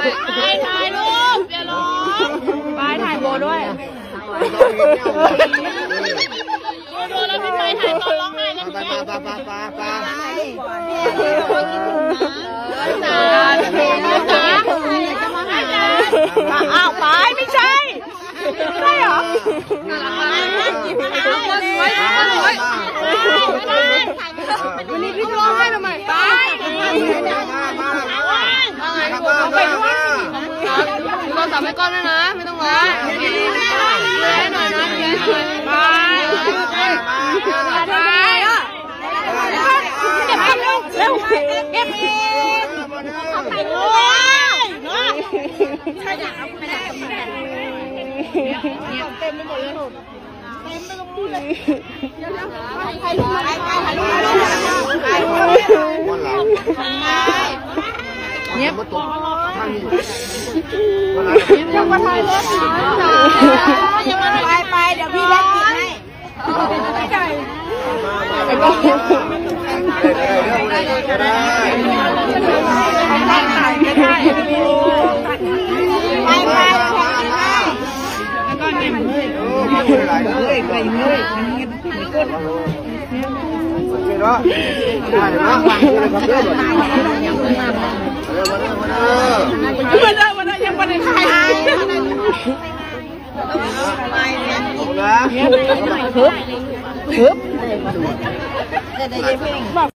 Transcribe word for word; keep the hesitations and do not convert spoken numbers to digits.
ถ่ายถ่ายรูปอย่าร้องไปถ่ายโบด้วยดูแล้วพี่ไปถ่ายตอนร้องไห้กันไหมปาปาปาปาจ๋าจ๋าอ้าวไปไม่ใช่ใช่เหรอวันนี้พี่ร้องไห้ทำไมไปไปด้วยเราสามไม่ก้อนด้วยนะไม่ต้องร้องเล่นหน่อยนะเล่นหน่อยไปไปเก็บเร็วเร็วเก็บถ่ายรูปใช่จ้ะไม่ได้เนี่ยเต็มไปหมดเลยเต็มไปกับพูดเลยถ่ายรูปถ่ายถ่ายรูปถ่ายรูปเนี่ยยังมาถ่ายรถยังมาไปไปเดี๋ยวพี่แลกกินให้ไก่ไปก็ได้ได้ถ่ายไม่ได้ไปไปแล้วก็เนี่ยมันเลยเลยไปเลยมันเงี้ยไม่กดđó đây đó bên đây bên đâyยังbên đây khai hớp hớp